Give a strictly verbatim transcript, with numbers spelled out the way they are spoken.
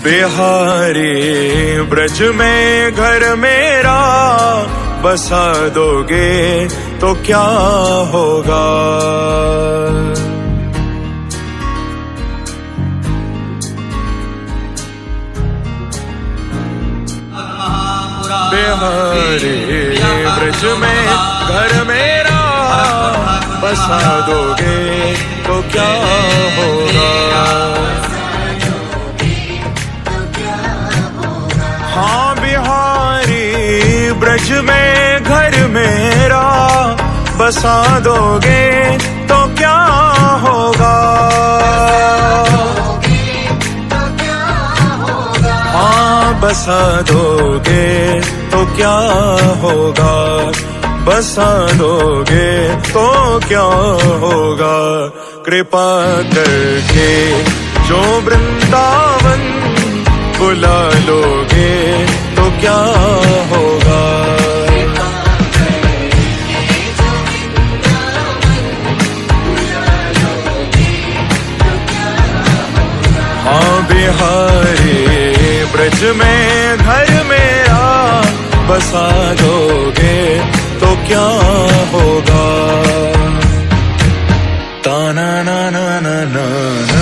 बिहारी ब्रज में घर मेरा बसा दोगे तो क्या होगा। बिहारी ब्रज में घर मेरा बसा दोगे तो क्या होगा। हाँ बिहारी ब्रज में घर मेरा बसा दोगे तो क्या होगा। हाँ बसा दोगे तो क्या होगा, बसा दोगे तो क्या होगा। कृपा करके जो वृंदावन बुला लोगे तो क्या होगा। हाँ बिहारी ब्रज में घर मेरा बसा दोगे तो क्या होगा। ताना ना ना ना ना